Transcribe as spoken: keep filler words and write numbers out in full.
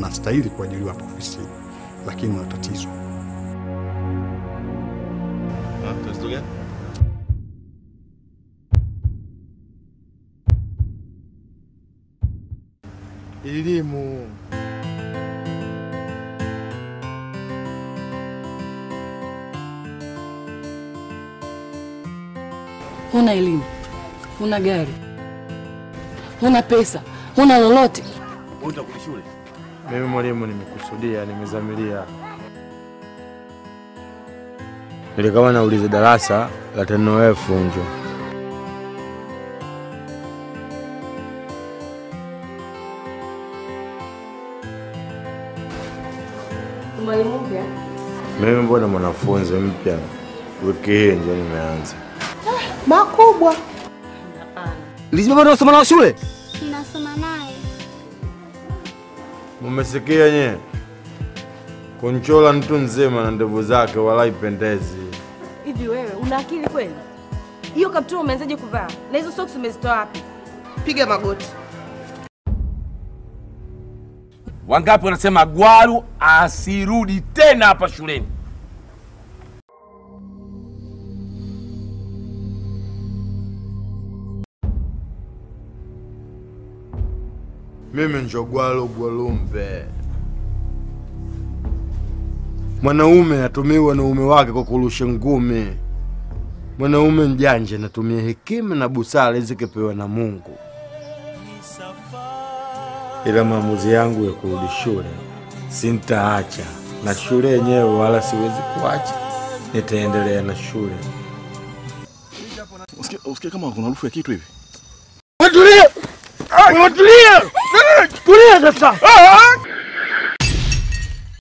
unastahili kuajiriwa hapo ofisini, lakini una tatizo. Ah, tatizo gani? Elimu. Huna elimu, huna gari, huna pesa, huna lolote. Unataka shule? Mimi mwalimu nimekusudia, nimezamilia. Nilikawa nauliza darasa la tano elfu njo. Mwalimu mpya? Mimi mbona mwanafunzi mpya. Wiki hii ndio nimeanza. Makubwa. Lizima bado unasoma na shule? Ninasoma naye. Mmesikia nyewe? Kunchola mtu nzima na ndevu zake wala ipendezi. Hivi wewe una akili kweli? Hiyo kaptula umeanzaje kuvaa? Na hizo socks umezitoa wapi? Piga magoti. Wangapi wanasema Gwaru asirudi tena hapa shuleni? Mimi njo Gwaru Gwalumbe. Mwanaume atumie wanaume wake kwa kurusha ngumi. Mwanaume mjanja anatumia hekima na busara zilizopewa na Mungu. Ila maamuzi yangu ya kurudi shule sintaacha, na shule yenyewe wala siwezi kuacha. Nitaendelea na shule. Usikie usikie kama kuna harufu ya kitu hivi. Tulia! Tulia! Tulia sasa!